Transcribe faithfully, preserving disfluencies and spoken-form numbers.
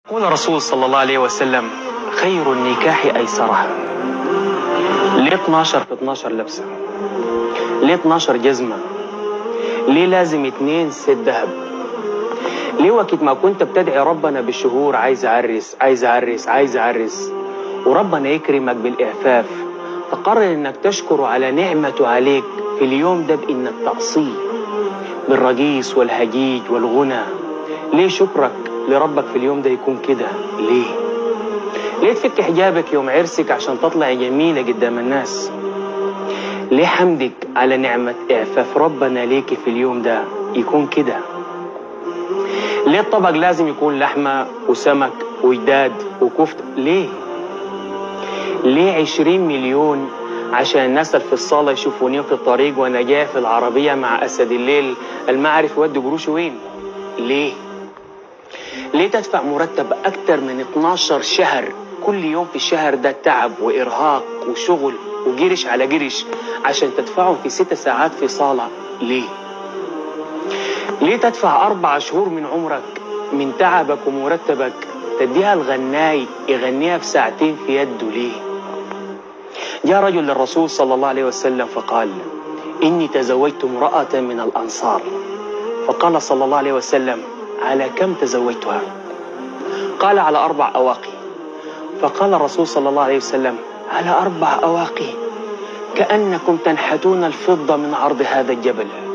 قول الرسول صلى الله عليه وسلم: خير النكاح أيسرها. ليه اتناشر في اتناشر لبسة؟ ليه اتناشر جزمة؟ ليه لازم اتنين ست ذهب؟ ليه وقت ما كنت بتدعي ربنا بالشهور عايز أعرس عايز أعرس عايز أعرس وربنا يكرمك بالإعفاف، تقرر إنك تشكره على نعمته عليك في اليوم ده بإنك تعصيه بالرقيص والهجيج والغنى؟ ليه شكرك لربك في اليوم ده يكون كده؟ ليه؟ ليه تفك حجابك يوم عرسك عشان تطلع جميلة قدام الناس؟ ليه حمدك على نعمة إعفاف ربنا ليك في اليوم ده يكون كده؟ ليه الطبق لازم يكون لحمة وسمك وجداد وكفتة؟ ليه؟ ليه عشرين مليون عشان الناس اللي في الصالة يشوفوني في الطريق وأنا جاي في العربية مع أسد الليل المعرف يودي قروشه وين؟ ليه؟ ليه تدفع مرتب أكتر من اتناشر شهر كل يوم في الشهر ده تعب وإرهاق وشغل وجرش على جرش عشان تدفعه في ست ساعات في صالة؟ ليه؟ ليه تدفع أربع شهور من عمرك من تعبك ومرتبك تديها الغناي يغنيها في ساعتين في يده؟ ليه؟ جاء رجل للرسول صلى الله عليه وسلم فقال: إني تزوجت امرأة من الأنصار. فقال صلى الله عليه وسلم: على كم تزوجتها؟ قال: على أربع أواقي. فقال الرسول صلى الله عليه وسلم: على أربع أواقي؟ كأنكم تنحتون الفضة من عرض هذا الجبل.